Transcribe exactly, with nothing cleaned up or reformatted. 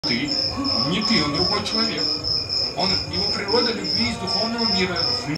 ты, не ты, он другой человек. Он, его природа любви из духовного мира.